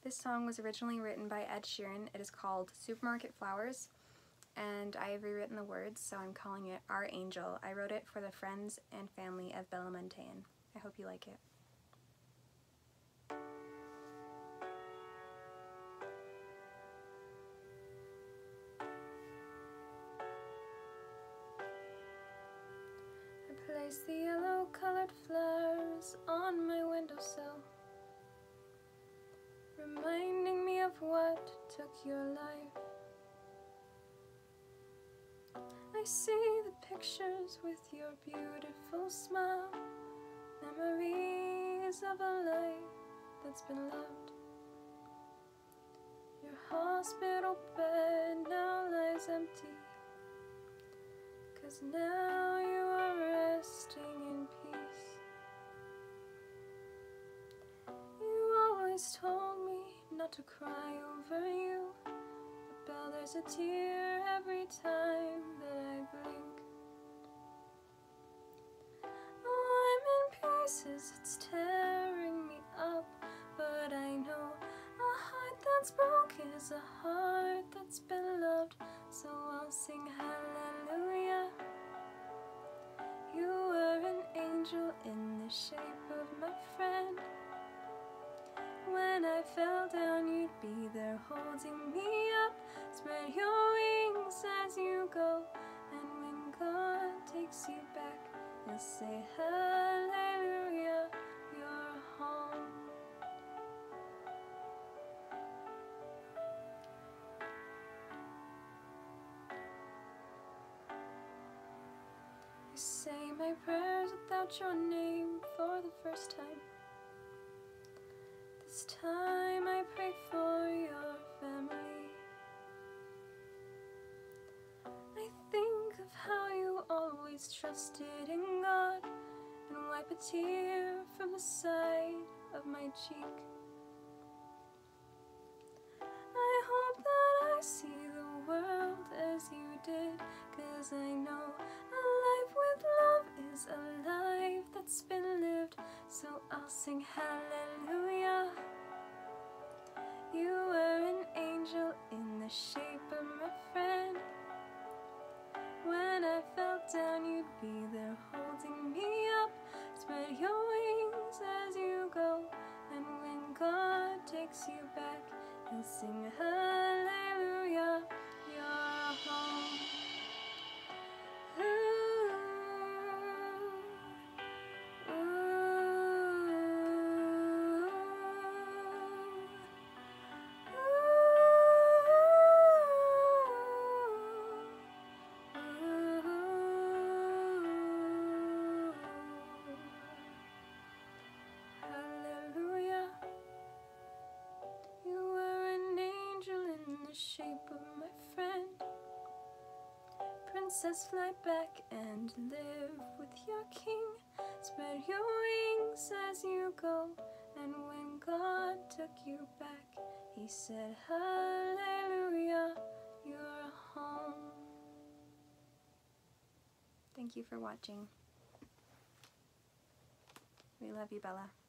This song was originally written by Ed Sheeran. It is called Supermarket Flowers, and I have rewritten the words, so I'm calling it Our Angel. I wrote it for the friends and family of Bella Montagne. I hope you like it. I placed the yellow-colored flowers on my windowsill, reminding me of what took your life. I see the pictures with your beautiful smile, memories of a life that's been loved. Your hospital bed now lies empty, 'cause now you are resting in peace. You always told me not to cry over you, but Belle, there's a tear every time that I blink. Oh, I'm in pieces, it's tearing me up, but I know a heart that's broken is a heart that's been loved, so I'll sing hallelujah. You were an angel in the shape of my friend. When I fell down, you'd be there holding me up. Spread your wings as you go, and when God takes you back, you'll say hallelujah, you're home. I say my prayers without your name for the first time. This time I pray for your family. I think of how you always trusted in God, and wipe a tear from the side of my cheek. I hope that I see the world as you did, 'cause I know a life with love is a life that's been lived, so I'll sing hallelujah. You were an angel in the shape of my friend. When I fell down, you'd be there holding me up. Spread your wings as you go, and when God takes you back, you'll sing hallelujah, you're home. Shape of my friend. Princess, fly back and live with your king. Spread your wings as you go, and when God took you back, he said hallelujah, you're home. Thank you for watching. We love you, Bella.